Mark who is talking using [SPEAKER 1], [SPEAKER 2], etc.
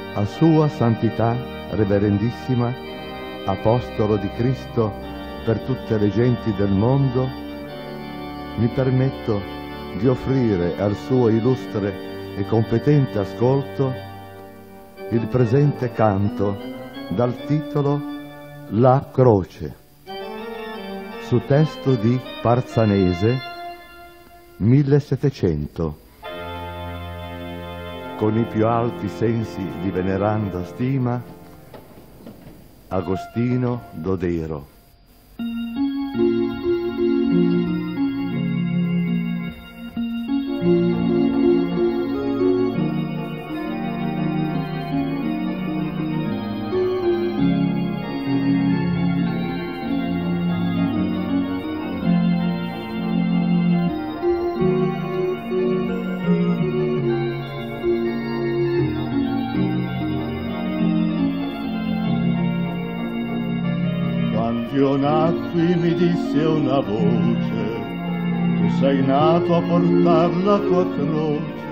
[SPEAKER 1] A Sua Santità Reverendissima, Apostolo di Cristo per tutte le genti del mondo, mi permetto di offrire al suo illustre e competente ascolto il presente canto dal titolo La Croce, su testo di Parzanese, 1700, con i più alti sensi di veneranda stima, Agostino Dodero.
[SPEAKER 2] Io nacqui mi disse una voce, tu sei nato a portar la tua croce,